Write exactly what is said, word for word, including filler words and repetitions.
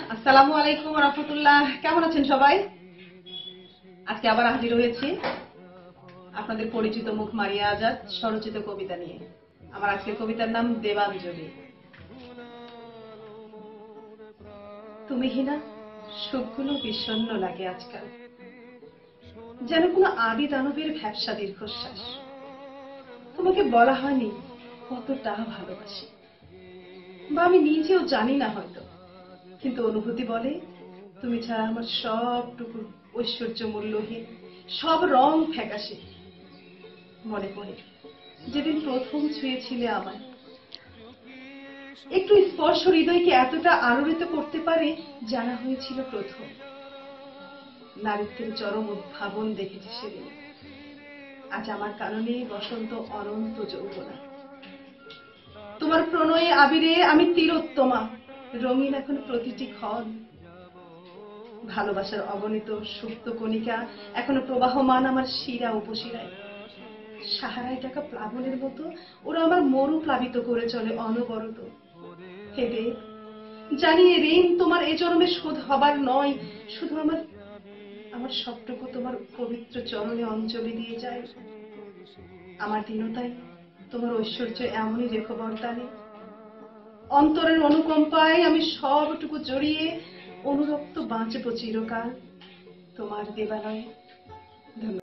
আসসালামু আলাইকুম রাহমাতুল্লাহ। কেমন আছেন সবাই? আজকে আবার হাজির হয়েছি আপনাদের পরিচিত মুখ মারিয়া আজাদ স্বরচিত কবিতা নিয়ে। আমার আজকের কবিতার নাম দেবাঞ্জলি। তুমি হিনা সুখগুলো বিষণ্ণ লাগে আজকাল, যেন কোনো আদি দানবের ভ্যাবসা দীর্ঘশ্বাস। তোমাকে বলা হয়নি কতটা ভালোবাসি, বা আমি নিজেও জানি না হয়তো, কিন্তু অনুভূতি বলে তুমি ছাড়া আমার সবটুকু ঐশ্বর্য মূল্যহীন, সব রং ফ্যাকাশে। মনে পড়ে যেদিন প্রথম ছুঁয়েছিলে আমায়, একটু স্পর্শ হৃদয়কে এতটা আলোড়িত করতে পারে জানা হয়েছিল প্রথম। নারীত্বের চরম উদ্ভাবন দেখেছি সেদিন। আজ আমার কারণে বসন্ত অনন্ত যৌবনা। তোমার প্রণয়ে আবিরে আমি তিলোত্তমা, রঙিন এখন প্রতিটি ক্ষণ। ভালোবাসার অগণিত সুপ্ত কণিকা এখনো প্রবাহমান আমার শিরা উপশিরায়। সাহারায় টাকা প্লাবনের মতো ওরা আমার মরু প্লাবিত করে চলে অনবরত। হে দেব, জানি এ ঋণ তোমার এ জন্মে শোধ হবার নয়, শুধু আমার আমার সবটুকু তোমার পবিত্র চরণে অঞ্জলি দিয়ে যায়। আমার দীনতায় তোমার ঐশ্বর্য এমনই রেখো বরদানে। অন্তরের অনুকম্পায় আমি সবটুকু জড়িয়ে অনুরক্ত বাঁচব চিরকাল তোমার দেবালয়ে। ধন্যবাদ।